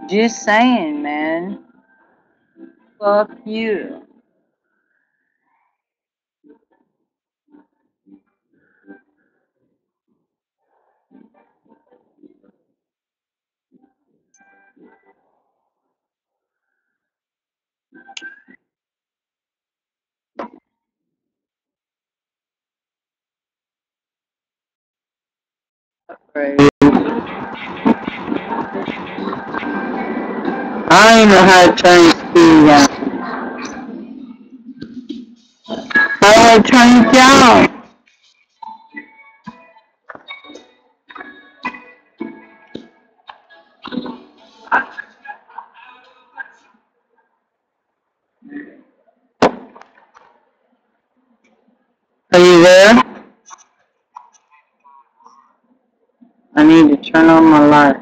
Just saying, man. Fuck you. Right. I don't know how to turn speed down. How do I turn it down? Are you there? I need to turn on my light.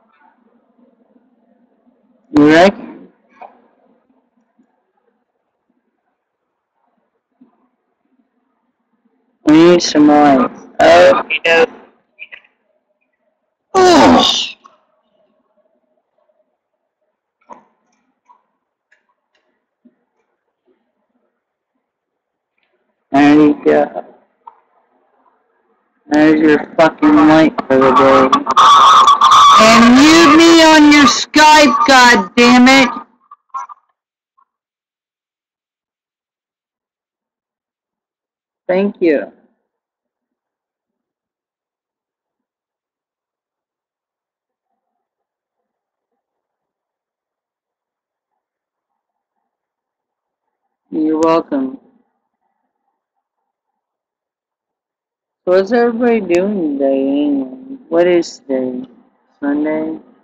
You reckon? We need some light. Oh, you know. Oh, there you go. There's your fucking light for the day. And mute me on your Skype, goddammit! Thank you. You're welcome. So what's everybody doing today anyway? What is today? Sunday?